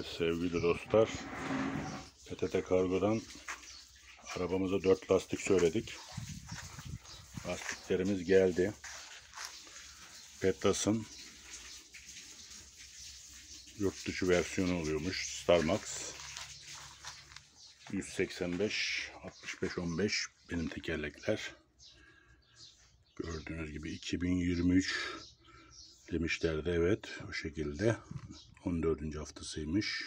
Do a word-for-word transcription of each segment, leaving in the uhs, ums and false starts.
Evet sevgili dostlar, P T T Kargo'dan arabamıza dört lastik söyledik. Lastiklerimiz geldi. Petlas'ın yurt dışı versiyonu oluyormuş. Starmax yüz seksen beş altmış beş on beş benim tekerlekler. Gördüğünüz gibi iki bin yirmi üç demişlerdi, evet o şekilde. on dördüncü haftasıymış.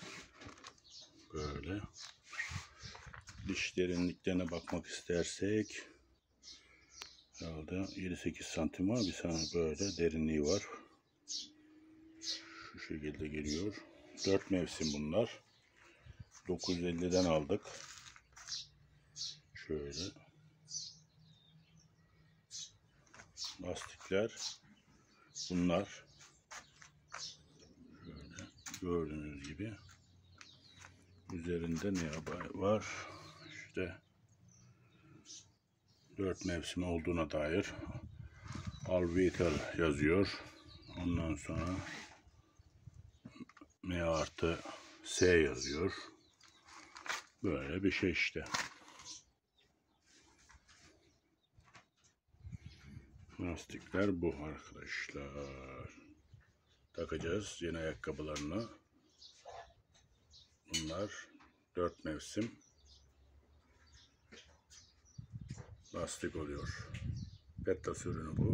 Böyle. Diş derinliklerine bakmak istersek herhalde yedi sekiz santim var. Bir tane böyle derinliği var. Şu şekilde geliyor. dört mevsim bunlar. dokuz yüz elliden aldık. Şöyle. Lastikler bunlar. Şöyle gördüğünüz gibi. Üzerinde ne var? İşte dört mevsim olduğuna dair Alvital yazıyor. Ondan sonra M artı S yazıyor. Böyle bir şey işte. Lastikler bu arkadaşlar. Takacağız yeni ayakkabılarını. Bunlar dört mevsim lastik oluyor. Petlas ürünü bu.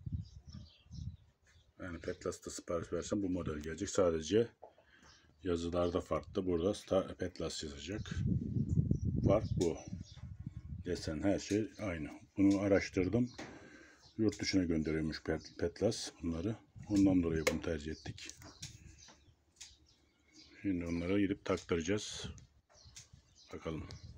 Yani Petlas'ta sipariş versem bu model gelecek. Sadece yazılarda farklı. Burada Star Petlas yazacak. Fark bu. Desen her şey aynı. Bunu araştırdım. Yurt dışına gönderiyormuş Petlas bunları. Ondan dolayı bunu tercih ettik. Şimdi onlara gidip taktıracağız. Bakalım.